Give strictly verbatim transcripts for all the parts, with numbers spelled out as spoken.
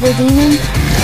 water demon?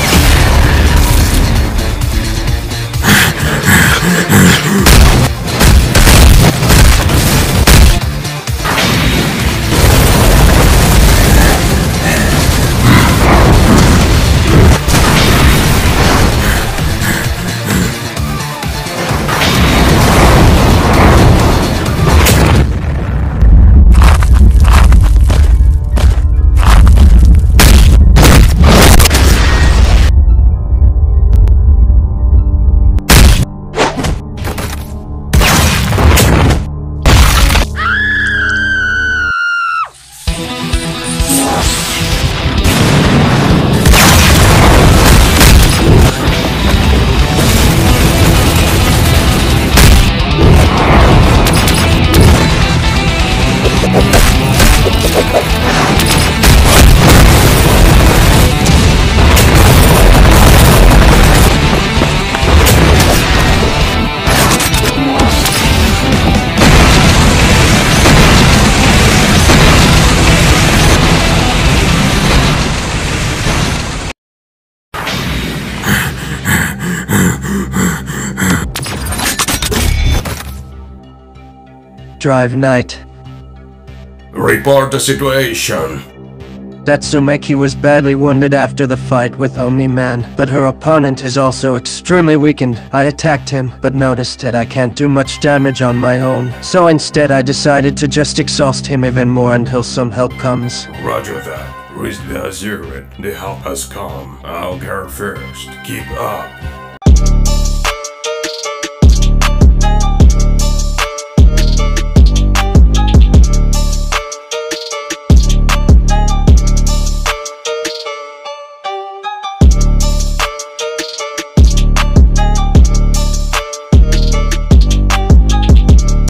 Drive Knight. Report the situation. Tatsumaki was badly wounded after the fight with Omni-Man, but her opponent is also extremely weakened. I attacked him, but noticed that I can't do much damage on my own, so instead I decided to just exhaust him even more until some help comes. Roger that. Reach the Azure, the help has come. I'll go first. Keep up.